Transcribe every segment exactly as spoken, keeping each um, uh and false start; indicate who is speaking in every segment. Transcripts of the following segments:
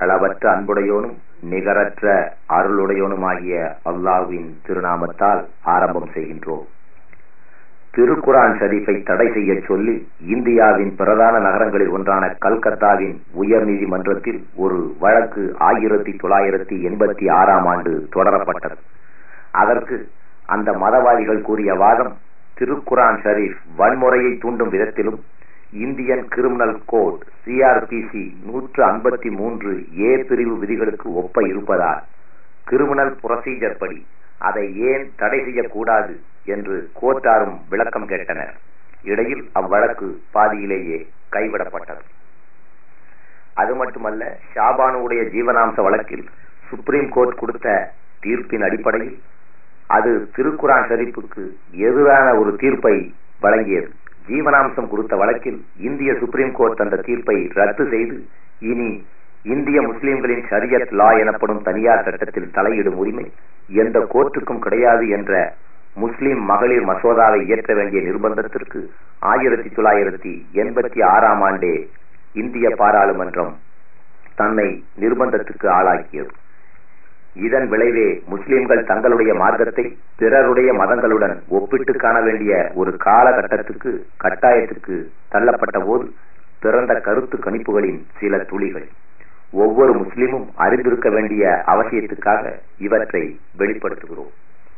Speaker 1: அளவற்ற அன்புடையோனும் நிகரற்ற அருளுடையோனுமாகிய அல்லாஹ்வின் திருநாமத்தால் ஆரம்பம் செய்கின்றோம். திருக்குரான் ஷரீஃபை தடை செய்ய சொல்லி இந்தியாவின் பிரதான நகரங்களில் ஒன்றான கல்கத்தாவின் உயர் நீதிமன்றத்தில் ஒரு வழக்கு ஆயிரத்தி தொள்ளாயிரத்தி எண்பத்தி ஆறாம் ஆண்டு தொடரப்பட்டது. அதற்கு அந்த மதவாதிகள் கூறிய வாதம், திருக்குரான் ஷரீஃப் வன்முறையை தூண்டும் விதத்திலும் இந்தியன் கிரிமினல் கோட் சிஆர்பிசி நூற்று ஐம்பத்தி மூன்று ஏ பிரிவு விதிகளுக்கு ஒப்ப இருப்பதால் கிரிமினல் புரொசீஜர் படி அதை ஏன் தடை செய்யக்கூடாது என்று கோர்ட்டாரும் விளக்கம் கேட்டனர். இடையில் அவ்வழக்கு பாதியிலேயே கைவிடப்பட்டது. அது மட்டுமல்ல, ஷாபானுடைய ஜீவனாம்ச வழக்கில் சுப்ரீம் கோர்ட் கொடுத்த தீர்ப்பின் அடிப்படையில் அது திருக்குரான் ஷரீஃபுக்கு எதிரான ஒரு தீர்ப்பை வழங்கியது. ஜீவனாம்சம் கொடுத்த வழக்கில் இந்திய சுப்ரீம் கோர்ட் அந்த தீர்ப்பை ரத்து செய்து இனி இந்திய முஸ்லிம்களின் ஷரியத் லா எனப்படும் தனியார் சட்டத்தில் தலையிடும் உரிமை எந்த கோர்ட்டுக்கும் கிடையாது என்ற முஸ்லிம் மகளிர் மசோதாவை இயற்ற வேண்டிய நிர்பந்தத்திற்கு ஆயிரத்தி தொள்ளாயிரத்தி எண்பத்தி ஆறாம் ஆண்டே இந்திய பாராளுமன்றம் தன்னை நிர்பந்தத்துக்கு ஆளாக்கியது. இதன் விளைவே முஸ்லிம்கள் தங்களுடைய மார்க்கத்தை பிறருடைய மதங்களுடன் ஒப்பிட்டு காண வேண்டிய ஒரு காலகட்டத்துக்கு கட்டாயத்துக்கு தள்ளப்பட்ட போது பிறந்த கருத்து கணிப்புகளின் சில துளிகள் ஒவ்வொரு முஸ்லிமும் அறிந்திருக்க வேண்டிய அவசியத்துக்காக இவற்றை வெளிப்படுத்துகிறோம்.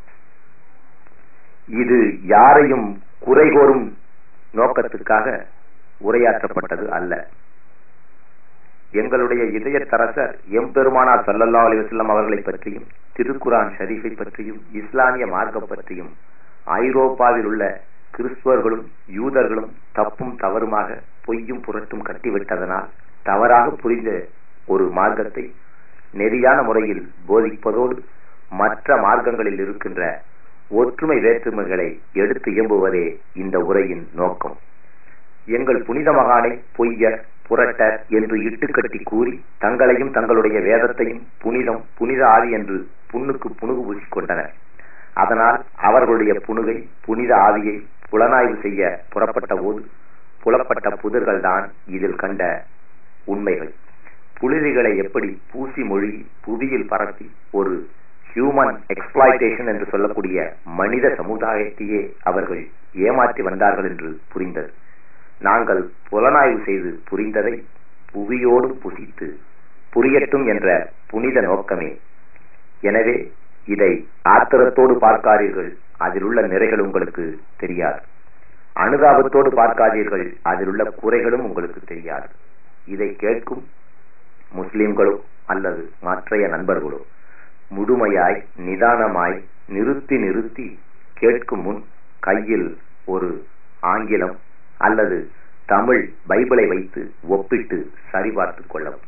Speaker 1: இது யாரையும் குறைகோரும் நோக்கத்துக்காக உரையாற்றப்பட்டது அல்ல. எங்களுடைய இதயத்தரசர் எம்பெருமானார் ஸல்லல்லாஹு அலைஹி வஸல்லம் அவர்களை பற்றியும் திருக்குரான் ஷரீஃபை பற்றியும் இஸ்லாமிய மார்க்கம் பற்றியும் ஐரோப்பாவில் உள்ள கிறிஸ்துவர்களும் யூதர்களும் தப்பும் தவறுமாக பொய்யும் புரட்டும் கட்டிவிட்டதனால் தவறாக புரிந்த ஒரு மார்க்கத்தை நெறியான முறையில் போதிப்பதோடு மற்ற மார்க்கங்களில் இருக்கின்ற ஒற்றுமை வேற்றுமைகளை எடுத்து இயம்புவதே இந்த உரையின் நோக்கம். எங்கள் புனித மகானை பொய்யர் புரட்டர் என்று இட்டுக்கட்டி கூறி தங்களையும் தங்களுடைய வேதத்தையும் புனிதம் புனித ஆவி என்று புண்ணுக்கு புணுகு பூசிக்கொண்டனர். அதனால் அவர்களுடைய புணுகை புனித ஆவியை புலனாய்வு செய்ய புறப்பட்ட போது புலப்பட்ட புதிர்கள் தான் இதில் கண்ட உண்மைகள். புழுதிகளை எப்படி பூசி மொழி புவியில் பரப்பி ஒரு ஹியூமன் எக்ஸ்பிளாய்டேஷன் என்று சொல்லக்கூடிய மனித சமுதாயத்தையே அவர்கள் ஏமாற்றி வந்தார்கள் என்று புரிந்தது. நாங்கள் புலனாய்வு செய்து புரிந்ததை புவியோடு புசித்து புரியட்டும் என்ற புனித நோக்கமே. எனவே இதை ஆத்திரத்தோடு பார்க்காதீர்கள், அதில் உள்ள நிறைகள் உங்களுக்கு தெரியாது. அனுதாபத்தோடு பார்க்காதீர்கள், அதில் உள்ள குறைகளும் உங்களுக்கு தெரியாது. இதை கேட்கும் முஸ்லிம்களோ அல்லது மற்றைய நண்பர்களோ முழுமையாய் நிதானமாய் நிறுத்தி நிறுத்தி கேட்கும் முன் கையில் ஒரு ஆங்கிலம் அல்லது தமிழ் பைபிளை வைத்து ஒப்பிட்டு சரிபார்த்துக் கொள்ளவும்.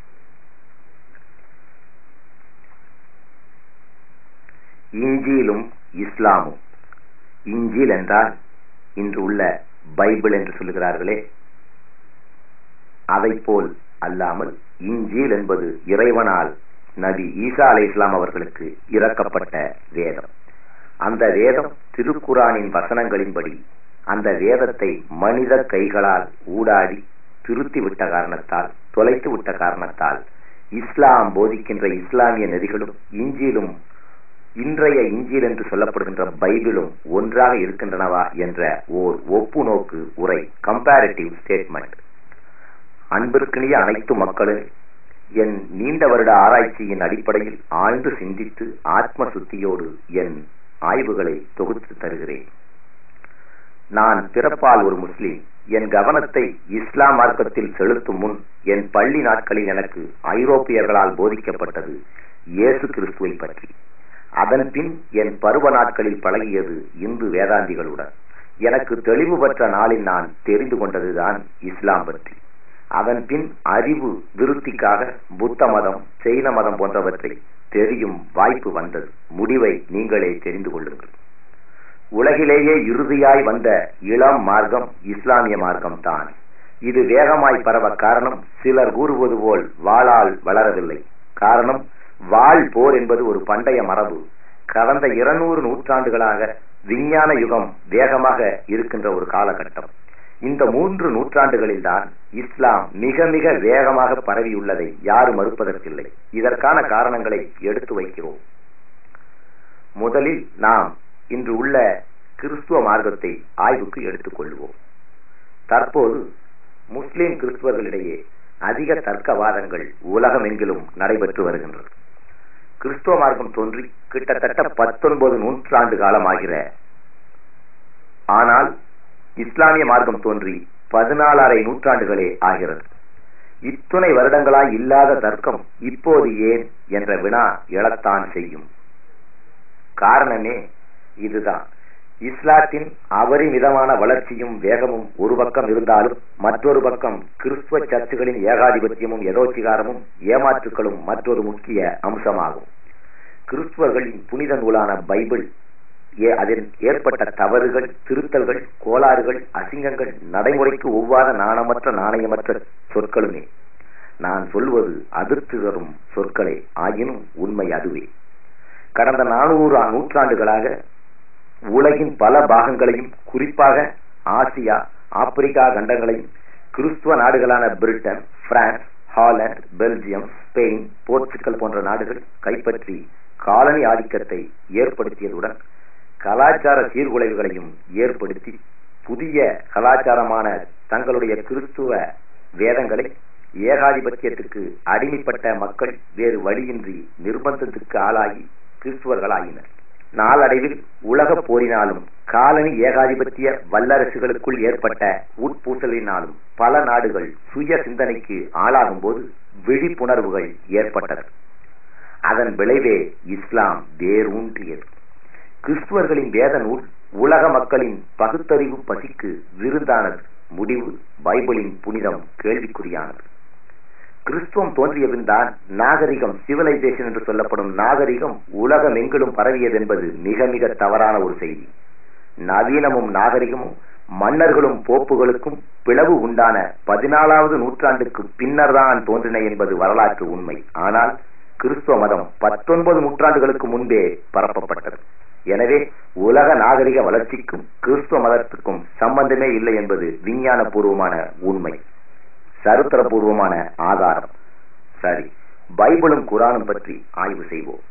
Speaker 1: இஞ்சிலும் இஸ்லாமும். இஞ்சில் என்றால் இன்று உள்ள பைபிள் என்று சொல்லுகிறார்களே, அதை போல் அல்லாமல் இஞ்சில் என்பது இறைவனால் நபி ஈசா அலைஹிஸ்ஸலாம் அவர்களுக்கு இறக்கப்பட்ட வேதம். அந்த வேதம் திருக்குரானின் வசனங்களின்படி அந்த வேதத்தை மனித கைகளால் ஊடாடி திருத்தி விட்ட காரணத்தால் தொலைத்து விட்ட காரணத்தால் இஸ்லாம் போதிக்கின்ற இஸ்லாமிய நெறிகளும் இஞ்சிலும் இன்றைய இஞ்சில் என்று சொல்லப்படுகின்ற பைபிளும் ஒன்றாக இருக்கின்றனவா என்ற ஓர் ஒப்பு நோக்கு உரை, கம்பேரிட்டிவ் ஸ்டேட்மெண்ட். அன்பிற்கினிய அனைத்து மக்களும் என் நீண்ட வருட ஆராய்ச்சியின் அடிப்படையில் ஆழ்ந்து சிந்தித்து ஆத்ம சுத்தியோடு என் ஆய்வுகளை தொகுத்து தருகிறேன். நான் பிறப்பால் ஒரு முஸ்லிம். என் கவனத்தை இஸ்லாம் மார்க்கத்தில் செலுத்தும் முன் என் பள்ளி நாட்களில் எனக்கு ஐரோப்பியர்களால் போதிக்கப்பட்டது இயேசு கிறிஸ்துவை பற்றி. அதன் பின் என் பருவ நாட்களில் பழகியது இந்து வேதாந்திகளுடன். எனக்கு தெளிவு பெற்ற நாளில் நான் தெரிந்து கொண்டதுதான் இஸ்லாம் பற்றி. அதன் பின் அறிவு விருத்திக்காக புத்த மதம் சைன மதம் போன்றவற்றை தெரியும் வாய்ப்பு வந்தது. முடிவை நீங்களே தெரிந்து கொள்ளுங்கள். உலகிலேயே இறுதியாய் வந்த இளம் மார்க்கம் இஸ்லாமிய மார்க்கம் தான். இது வேகமாய் பரவ காரணம் சிலர் கூறுவது போல் வாளால் வளரவில்லை. காரணம், வாள் போர் என்பது ஒரு பண்டைய மரபு. கடந்த இருநூறு நூற்றாண்டுகளாக விஞ்ஞான யுகம் வேகமாக இருக்கின்ற ஒரு காலகட்டம். இந்த மூன்று நூற்றாண்டுகளில் தான் இஸ்லாம் மிக மிக வேகமாக பரவியுள்ளதை யாரும் மறுப்பதற்கில்லை. இதற்கான காரணங்களை எடுத்து வைக்கிறோம். முதலில் நாம் இன்று உள்ள கிறிஸ்துவ மார்க்கத்தை ஆய்வுக்கு எடுத்துக் கொள்வோம். தற்போது முஸ்லிம் கிறிஸ்துவர்களிடையே அதிக தர்க்கவாதங்கள் உலகமெங்கிலும் நடைபெற்று வருகின்றது. கிறிஸ்துவ மார்க்கம் தோன்றி கிட்டத்தட்ட பத்தொன்பது நூற்றாண்டு காலமாகிற, ஆனால் இஸ்லாமிய மார்க்கம் தோன்றி பதினாலரை நூற்றாண்டுகளே ஆகிறது. இத்துணை வருடங்களாய் இல்லாத தர்க்கம் இப்போது ஏன் என்ற வினா எழத்தான் செய்யும். காரணமே இதுதான். இஸ்லாத்தின் அபரிமிதமான வளர்ச்சியும் வேகமும் ஒரு பக்கம் இருந்தாலும் மற்றொரு பக்கம் கிறிஸ்துவ சர்ச்சுகளின் ஏகாதிபத்தியமும் எதோச்சிகாரமும் ஏமாற்றுக்களும் மற்றொரு முக்கிய அம்சமாகும். கிறிஸ்துவர்களின் புனித நூலான பைபிள் அதில் ஏற்பட்ட தவறுகள், திருத்தல்கள், கோளாறுகள், அசிங்கங்கள், நடைமுறைக்கு ஒவ்வாத நாணமற்ற நாணயமற்ற சொற்களுமே. நான் சொல்வது அதிர்ச்சி தரும் சொற்களே, ஆயினும் உண்மை அதுவே. கடந்த நானூறு நூற்றாண்டுகளாக உலகின் பல பாகங்களையும், குறிப்பாக ஆசியா, ஆப்பிரிக்கா கண்டங்களையும் கிறிஸ்துவ நாடுகளான Britain, France, Holland, Belgium, Spain, Portugal போன்ற நாடுகள் கைப்பற்றி காலனி ஆதிக்கத்தை ஏற்படுத்தியதுடன் கலாச்சார சீர்குலைவுகளையும் ஏற்படுத்தி புதிய கலாச்சாரமான தங்களுடைய கிறிஸ்துவ வேதங்களை ஏகாதிபத்தியத்துக்கு அடிமைப்பட்ட மக்கள் வேறு வழியின்றி நிர்பந்தத்துக்கு ஆளாகி கிறிஸ்துவர்களாயினர். நாளடைவில் உலக போரினாலும் காலனி ஏகாதிபத்திய வல்லரசுகளுக்குள் ஏற்பட்ட உட்பூசலினாலும் பல நாடுகள் சுய சிந்தனைக்கு ஆளாகும் போது விழிப்புணர்வுகள் ஏற்பட்டது. அதன் விளைவே இஸ்லாம் வேரூன்றியது. கிறிஸ்துவர்களின் வேத நூல் உலக மக்களின் பகுத்தறிவு பசிக்கு விருந்தானது. முடிவு பைபிளின் புனிதம் கேள்விக்குறியானது. கிறிஸ்துவம் தோன்றியபின் தான் நாகரிகம், சிவிலைசேஷன் என்று சொல்லப்படும் நாகரிகம் உலகம் எங்கிலும் பரவியது என்பது மிக மிக தவறான ஒரு செய்தி. நவீனமும் நாகரிகமும் மன்னர்களும் போப்புகளுக்கும் பிளவு உண்டான பதினாலாவது நூற்றாண்டுக்கு பின்னர் தான் தோன்றின என்பது வரலாற்று உண்மை. ஆனால் கிறிஸ்துவ மதம் பத்தொன்பது நூற்றாண்டுகளுக்கு முன்பே பரப்பப்பட்டது. எனவே உலக நாகரிக வளர்ச்சிக்கும் கிறிஸ்துவ மதத்துக்கும் சம்பந்தமே இல்லை என்பது விஞ்ஞான பூர்வமான உண்மை, சரித்திரபூர்வமான ஆதாரம். சரி, பைபிளும் குரானும் பற்றி ஆய்வு செய்வோம்.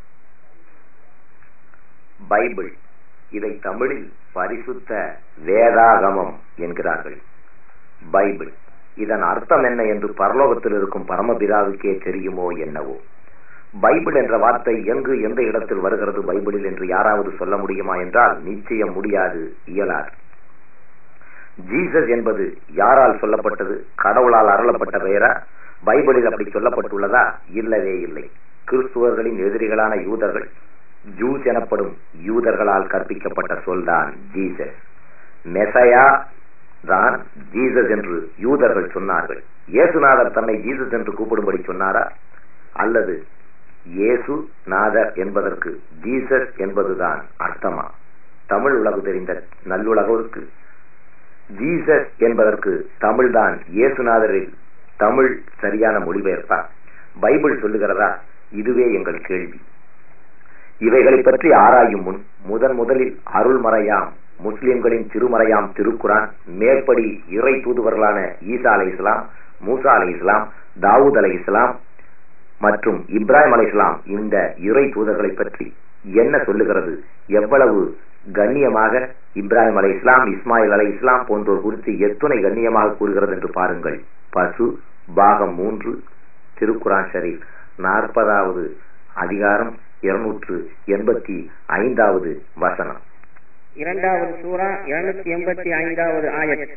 Speaker 1: பைபிள், இதை தமிழில் பரிசுத்த வேதாகமம் என்கிறார்கள். பைபிள், இதன் அர்த்தம் என்ன என்று பரலோகத்தில் இருக்கும் பரமபிதாவுக்கே தெரியுமோ என்னவோ. பைபிள் என்ற வார்த்தை எங்கு எந்த இடத்தில் வருகிறது பைபிளில் என்று யாராவது சொல்ல முடியுமா என்றால் நிச்சயம் முடியாது, இயலாது. ஜீசஸ் என்பது யாரால் சொல்லப்பட்டது? கடவுளால் அருளப்பட்ட பெயரா? பைபிளில் அப்படி சொல்லப்பட்டுள்ளதா? இல்லவே இல்லை. கிறிஸ்துவர்களின் எதிரிகளான யூதர்கள், ஜூஸ் எனப்படும் யூதர்களால் கற்பிக்கப்பட்ட சொல்தான் ஜீசஸ். மெசையா தான் ஜீசஸ் என்று யூதர்கள் சொன்னார்கள். இயேசுநாதர் தன்னை ஜீசஸ் என்று கூப்பிடும்படி சொன்னாரா? அல்லது இயேசு நாதர் என்பதற்கு ஜீசஸ் என்பதுதான் அர்த்தமா? தமிழ் உலகு தெரிந்த நல்லுலகோருக்கு ஜீசஸ் என்பதற்கு தமிழ்தான் இயேசுநாதரில் தமிழ் சரியான மொழிபெயர்ப்பா? பைபிள் சொல்லுகிறதா? இதுவே எங்கள் கேள்வி. இவைகளை பற்றி ஆராயும் முன் முதன் முதலில் அருள்மறையாம் முஸ்லிம்களின் திருமறையாம் திருக்குரான், மேற்படி இறை தூதுவர்களான ஈசா அலை இஸ்லாம், மூசா அலை இஸ்லாம், தாவூத் அலை இஸ்லாம் மற்றும் இப்ராஹிம் அலை இஸ்லாம், இந்த இறை தூதர்களை பற்றி என்ன சொல்லுகிறது? எவ்வளவு கண்ணியமாக இப்ராஹிம் அலை இஸ்லாம், இஸ்மாயில் அலை இஸ்லாம் போன்றோர் குறித்து எத்துணை கண்ணியமாக கூறுகிறது என்று பாருங்கள். பசு பாகம் மூன்று, திருக்குரான் ஷரீப், நாற்பதாவது அதிகாரம், இருநூற்று எண்பத்தி ஐந்தாவது வசனம்.
Speaker 2: இரண்டாவது சூரா இருநூத்தி எண்பத்தி ஐந்தாவது ஆயத்.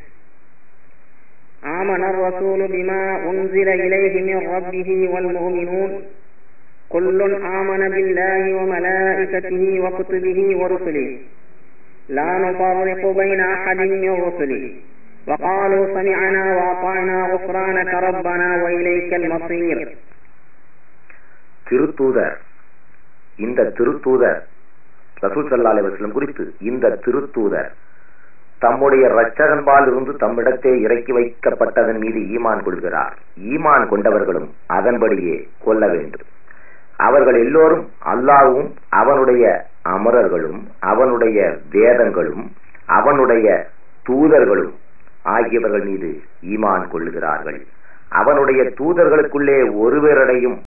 Speaker 2: ஆமன الرسول بما أنزل إليه من ربه والمؤمنون كل آمن بالله وملائكته وكتبه ورسله لا نفرق بين أحد من رسله وقالوا سمعنا وأطعنا غفرانك ربنا وإليك المصير.
Speaker 1: திருத்தூதர், இந்த திருத்தூதர் ரசூல் ஸல்லல்லாஹு அலைஹி வஸல்லம் குறித்து இந்த திருத்தூதர் தம்முடைய இரட்சகன்பால் இருந்து தம்மிடத்தே இறக்கி வைக்கப்பட்டதன் மீது ஈமான் கொள்கிறார். ஈமான் கொண்டவர்களும் அதன்படியே கொள்ள வேண்டும். அவர்கள் எல்லோரும் அல்லாஹ்வும் அவனுடைய அமரர்களும் அவனுடைய வேதங்களும் அவனுடைய தூதர்களும் ஆகியவர்கள் மீது ஈமான் கொள்ளுகிறார்கள். அவனுடைய தூதர்களுக்குள்ளே ஒருவரடையும்